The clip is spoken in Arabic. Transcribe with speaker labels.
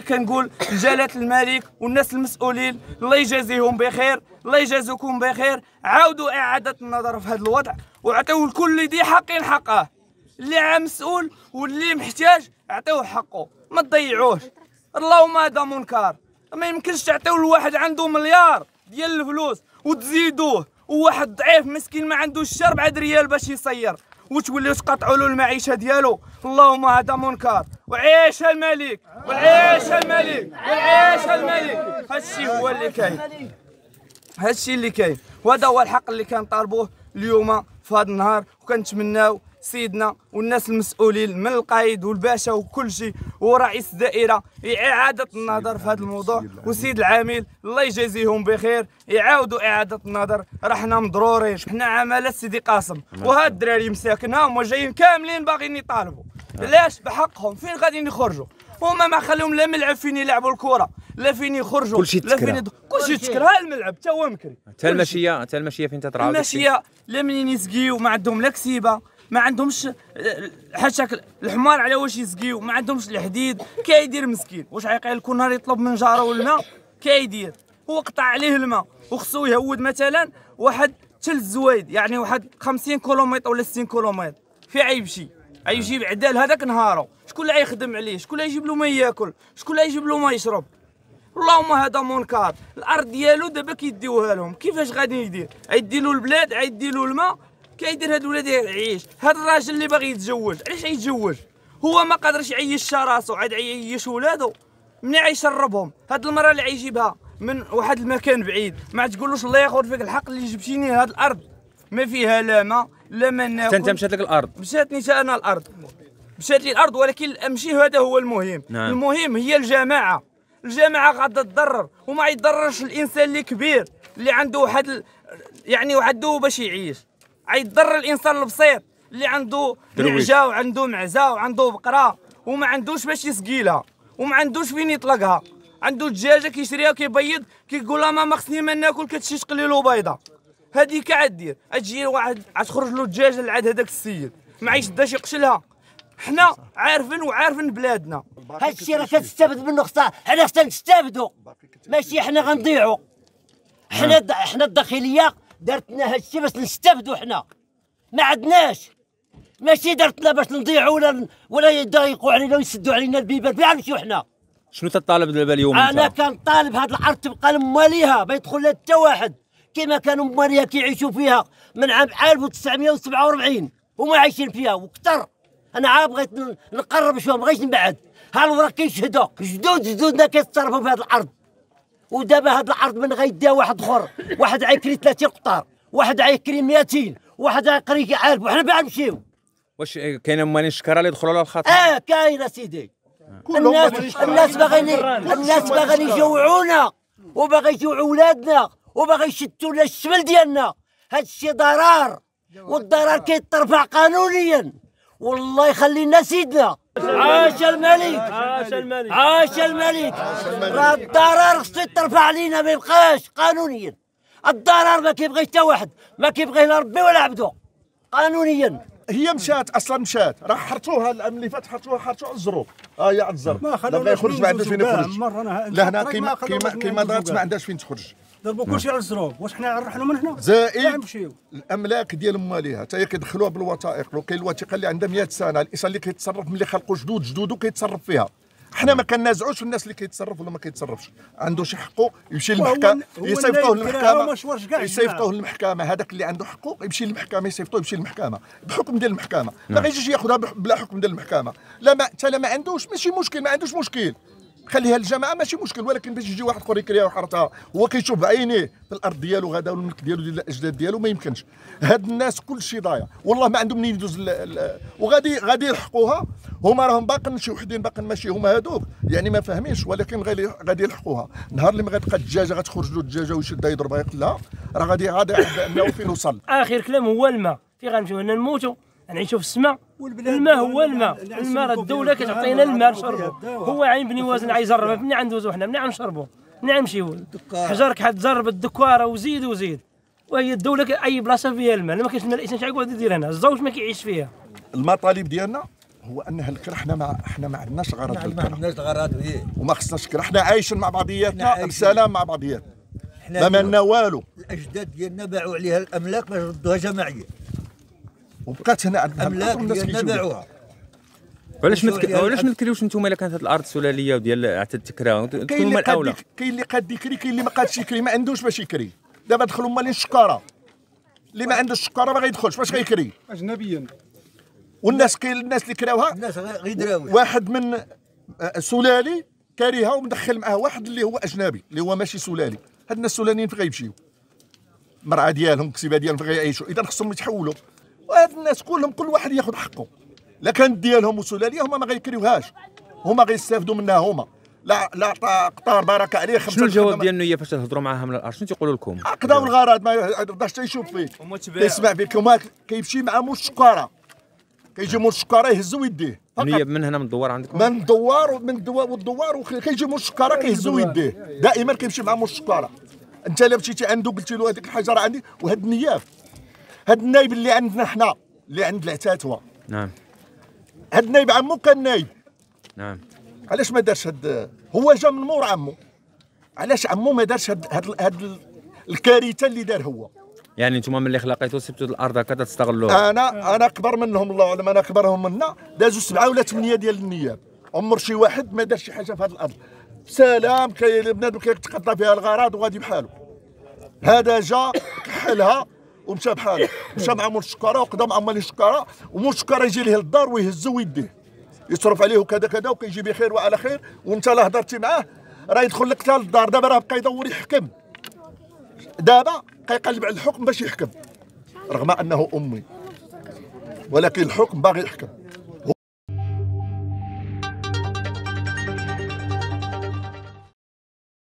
Speaker 1: كنقول لجلاله الملك والناس المسؤولين الله يجازيهم بخير، الله يجازيكم بخير. عاودوا اعاده النظر في هذا الوضع وعطيو لكل ذي حق حقه. اللي عام مسؤول واللي محتاج عطيوه حقه، ما تضيعوش. اللهم هذا منكر. ما يمكنش تعطيو لواحد عنده مليار ديال الفلوس وتزيدوه وواحد ضعيف مسكين ما عندوش حتى 4 ريال باش يصير وتوليو تقطعوا له المعيشه ديالو. اللهم هذا منكر. وعيش الملك وعيش الملك وعيش الملك. هادشي هو اللي كاين، هادشي اللي كاين، وهذا هو الحق اللي كنطالبوه اليوم في هذا النهار. وكنتمناو سيدنا والناس المسؤولين من القايد والباشا وكل شيء ورئيس الدائره اعاده النظر في هذا الموضوع، وسيد العامل الله يجازيهم بخير يعاودوا اعاده النظر. راه حنا مضرورين، حنا عماله سيدي قاسم وهاد الدراري مساكنها هما جايين كاملين باغيين يطالبوا. علاش؟ بحقهم. فين غاديين يخرجوا؟ هما ما خليهم لا ملعب فين يلعبوا الكره لا فين يخرجوا، لا فين كلشي تكره. الملعب حتى هو مكري،
Speaker 2: حتى المشيه فين تطرا.
Speaker 1: المشيه لا منين يسقيو ما عندهم لا كسيبه، ما عندهمش حتى الحمار على واش يسقيو، ما عندهمش الحديد. كيدير مسكين؟ واش غيقيل كل نهار يطلب من جارو الماء؟ كيدير؟ هو قطع عليه الماء وخصو يهود مثلا واحد تل زويد، يعني واحد 50 كيلومتر ولا 60 كيلومتر. في عيمشي يجيب عدال هذاك نهارو، شكون اللي غيخدم عليه؟ شكون اللي يجيب له ما ياكل؟ شكون اللي يجيب له ما يشرب؟ اللهم هذا منكر. الارض ديالو دابا كيديوها لهم، كيفاش غادي يدير؟ غيديروا البلاد، غيديروا الماء، كيدير هاد الولاد يعيش. هاد الراجل اللي باغي يتزوج علاش يتزوج؟ هو ما قادرش يعيش راسو، عاد يعيش ولادو منين غيشربهم؟ هاد المراه اللي غيجيبها من واحد المكان بعيد ما تقولوش الله ياخذ فيك الحق اللي جبتيني هاد الارض ما فيها لا ما لا ما ناكل.
Speaker 2: انت مشات لك الارض؟
Speaker 1: مشاتني حتى انا الارض، مشات لي الارض، ولكن امشي هذا هو المهم.
Speaker 2: نعم.
Speaker 1: المهم هي الجماعه، الجماعه غادا تضرر وما يضررش الانسان اللي كبير اللي عنده واحد يعني عنده باش يعيش. غيضر الانسان البسيط اللي عنده نعجه وعنده معزه وعنده بقره وما عندوش باش يسقي لها وما عندوش فين يطلقها. عنده دجاجه كيشريها وكيبيض كيقول لها ماما خصني ما ناكل، كتمشي تقلي له بيضه. هذيك عاد دير تجي واحد تخرج له الدجاجه لعاد هذاك السيد ما يشداش يقشلها. حنا عارفين بلادنا.
Speaker 3: هذا الشيء راه كتستافد منه، حنا خصنا نستافدوا، ماشي حنا غنضيعوا. حنا الداخليه دارت لنا هذا الشيء باش نستافدوا، حنا ما عندناش، ماشي دارت لنا باش نضيعوا ولا يضايقوا علينا ويسدوا علينا البيبان. فين نمشيو حنا؟
Speaker 2: شنو تطالب دابا اليوم؟
Speaker 3: انا كنطالب هذه الارض تبقى لمواليها، ما يدخل لها حتى واحد، كما كانوا مواليها كيعيشوا فيها من عام 1947 هما عايشين فيها وكثر. انا عاد بغيت نقرب شويه، ما بغيتش نبعد. ها الوراق كيشهدوا جدودنا كيتصرفوا في هذه الارض، ودابا هذه الارض من غيديها واحد اخر، واحد غيكري 30 قطار، واحد غيكري 200، واحد غيقري عالب، وحنا باغا نمشيو.
Speaker 2: واش كاينه موالين الشكاره اللي يدخلوا على الخط؟
Speaker 3: كاينه سيدي. الناس باغيين يجوعونا وباغي يجوعوا ولادنا وباغي يشتوا لنا الشمل ديالنا. هذا الشيء ضرر، والضرر كيترفع قانونيا. والله يخلينا سيدنا. عاش الملك عاش الملك عاش الملك. راه الضرر خصو يترفع علينا، ما يبقاش قانونيا. الضرر ما كيبغيش حتى واحد، ما كيبغيه لا ربي ولا عبده قانونيا.
Speaker 4: هي مشات اصلا، مشات راه حرتوها العام اللي فات، حرتوها على الزروق. يا على الزرق ما يخرج، ما عندوش فين يخرج. لا هنا كيما دارت ما عندهاش فين تخرج،
Speaker 5: ضربوا كلشي على الزروق. واش حنا نرحلوا من هنا؟
Speaker 4: زائد الاملاك ديال مواليها حتى هي كيدخلوها بالوثائق. لو كاين الوثيقه اللي عندها 100 سنه، الانسان اللي كيتصرف ملي خلقوا جدودو كيتصرف فيها. حنا ما كنازعوش في الناس اللي كيتصرف ولا ما كيتصرفش، عنده شي حقه يمشي للمحكمه، يصيفطوه للمحكمه. هذاك اللي عنده حقوق يمشي للمحكمه، يصيفطوه يمشي للمحكمه بحكم ديال المحكمه. ما غيجيش ياخذها بلا حكم ديال المحكمه. لا ما حتى لا ما عندوش ماشي مشكل، ما عندوش مشكل، خليها للجماعه ماشي مشكل. ولكن باش يجي واحد اخر يكريها وحرتها هو كيشوف بعينيه في الارض ديالو غدا والملك ديالو ديال الاجداد ديالو، ما يمكنش. هاد الناس كل شيء ضايع والله، ما عندهم منين يدوز وغادي يلحقوها. هما راهم باقين شي وحدين باقين ماشي هما هادوك يعني ما فاهمينش، ولكن غادي يلحقوها. نهار اللي ما غتبقى الدجاجه غتخرج له الدجاجه ويشدها يضربها يقتلها، راه غادي انه فين وصل.
Speaker 6: اخر كلام هو الماء، في غنمشيو هنا نموتوا نعيشوا في السماء. الماء هو الماء، الماء الدوله كتعطينا الماء نشربوا. هو عين بني وازن عيجربها، منين غندوزو حنا؟ منين غنشربوا؟ منين غنمشيو؟ حجرك حتجرب الدكواره وزيد. وهي الدوله اي بلاصه فيها الماء، ما كاينش الماء الانسان شحال يقعد يدير هنا؟ الزوج ما كيعيش فيها.
Speaker 4: المطالب ديالنا هو ان هالكره احنا ما عندناش غرض
Speaker 3: ما
Speaker 4: بالكره
Speaker 3: عندناش الغرض فيه.
Speaker 4: وما خصناش كره، احنا عايشين مع بعضياتنا بسلام مع بعضياتنا،
Speaker 3: حنا
Speaker 4: ما مالنا والو.
Speaker 3: الاجداد ديالنا باعوا عليها الاملاك باش ردوها جماعيه،
Speaker 4: وبقات هنا عندنا
Speaker 3: الاملاك ديالنا باعوها.
Speaker 2: علاش ما تكريوش نتوما الا كانت هذه الارض سلاليه وديال عتاد تكرا تكونوا هما الاولى؟
Speaker 4: كاين اللي قاد يكري، كاين اللي ما قادش يكري، ما عندوش باش يكري. دابا دخلوا مالين الشكاره، اللي ما عندوش الشكاره ما غيدخلش، باش غيكري؟
Speaker 5: اجنبيا.
Speaker 4: والناس كاين الناس اللي كراوها،
Speaker 3: الناس غيدراوي
Speaker 4: واحد من سلالي كاريها ومدخل معاه واحد اللي هو اجنبي اللي هو ماشي سلالي. هاد الناس السلاليين فين غيمشيو؟ المرعى ديالهم الكسيبه ديالهم فين غيعيشوا؟ اذا خصهم يتحولوا، وهاد الناس كلهم كل واحد ياخذ حقه. لا كانت ديالهم وسلاليه هما ما غيكريوهاش، هما غيستافدوا منها هما. لا قطار بركه عليه.
Speaker 2: شنو الجواب ديال النيه فاش تهضروا معاها من الارض؟ شنو تيقولوا لكم؟
Speaker 4: قداو الغرض ما يرضاش تيشوف فيك، كيسمع فيك. وما كيمشي مع موش الشكاره، كيجي موش الشكاره يهزو يديه.
Speaker 2: النيه من هنا من الدوار عندكم؟
Speaker 4: من الدوار والدوار كيجي موش الشكاره كيهزو يديه، دائما كيمشي مع موش الشكاره. انت الا مشيتي عنده قلتي له هذيك الحجره عندي، وهاد النياب هاد النايب اللي عندنا حنا اللي عند العتاتوه.
Speaker 2: نعم.
Speaker 4: هاد النايب عمو كان نايب.
Speaker 2: نعم.
Speaker 4: علاش ما دارش هاد؟ هو جا من مور عمو، علاش عمو ما دارش هاد الكارثه اللي دار هو؟
Speaker 2: يعني نتوما ملي خلقيتوا سبتوا الارض هكا تستغلوها؟
Speaker 4: انا اكبر منهم، الله اعلم، انا اكبرهم منا. دازوا 7 ولا 8 ديال النياب، عمر شي واحد ما دار شي حاجه في هاد الارض. سلام، بنادم كيتقضى فيها الغراض وغادي بحاله. هذا جا كحلها ومشى بحاله، مشى مع مول الشكاره وقضى مع مال الشكاره، ومول الشكاره يجي ليه للدار ويهزو ويديه، يصرف عليه وكذا كذا وكيجي بخير وعلى خير. وانت لا هضرتي معاه راه يدخل لك حتى للدار. دابا راه بقى يدور يحكم، دابا كيقلب على الحكم باش يحكم، رغم انه امي، ولكن الحكم باغي يحكم.